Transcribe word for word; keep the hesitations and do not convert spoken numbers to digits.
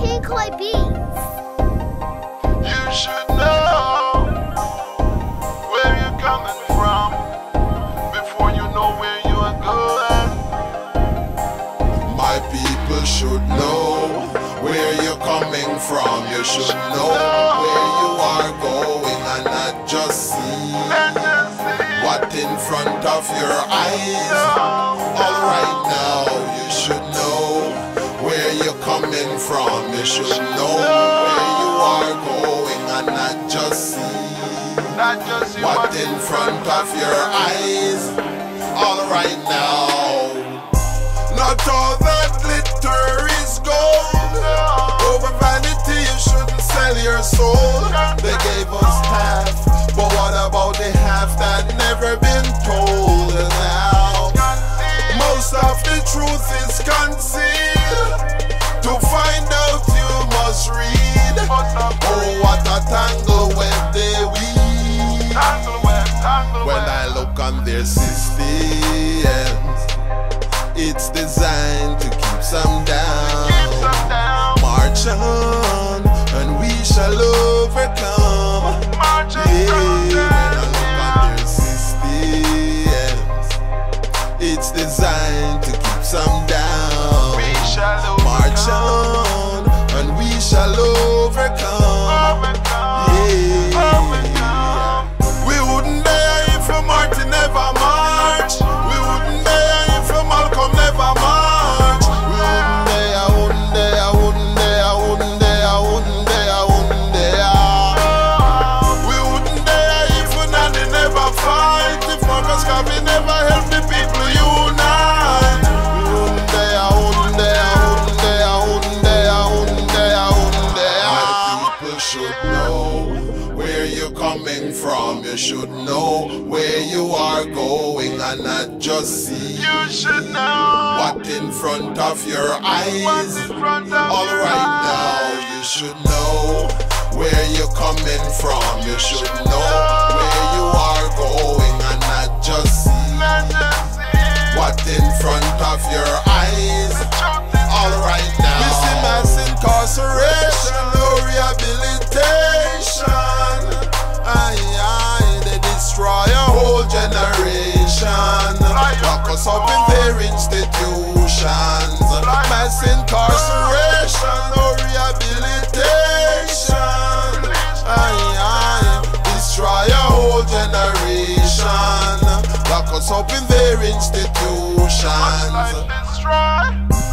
Pinkoi Beats. You should know where you're coming from before you know where you are going. My people should know where you're coming from. You should know where you are going and not just see what in front of your eyes. Alright now, you should know where you're coming from. You should know where you are going and not just see Not just see what what in front of your eyes. Alright now, not all that glitter is gold. Over vanity you shouldn't sell your soul. They gave us half, but what about the half that never been told? Now most of the truth is concealed. To find out you must read. Oh, what a tangle web they weave. Tangle web, tangle When web. I look on their systems, it's designed to keep some down. Keeps us down. March on, and we shall overcome. March on, Yeah, come when I look down. on their systems, it's designed to keep some down. We shall March overcome. on, and we shall overcome. Overcome. Yeah. Overcome. We wouldn't dare if Martin never march. We wouldn't dare if Malcolm never march. We wouldn't dare, wouldn't dare, wouldn't dare, wouldn't dare, wouldn't dare, wouldn't dare. We wouldn't dare if Nandi never fight. If Marcus Garvey never help the people unite. We wouldn't dare, wouldn't dare, wouldn't dare, wouldn't dare, wouldn't dare, wouldn't dare. My people should know where you're coming from. You should know where you are going and not just see You should know what in front of your what's eyes. in front of your Alright now, eyes. you should know where you're coming from. You should know where you are going and not just see Not just see what in front of your eyes. the truth is Alright now, we see mass incarceration, no rehabilitation. Aye, aye, they destroy a whole generation. Lock us up in their institutions. Mass incarceration, no rehabilitation. Aye, aye, destroy a whole generation. Lock us up in their institutions. life destroy.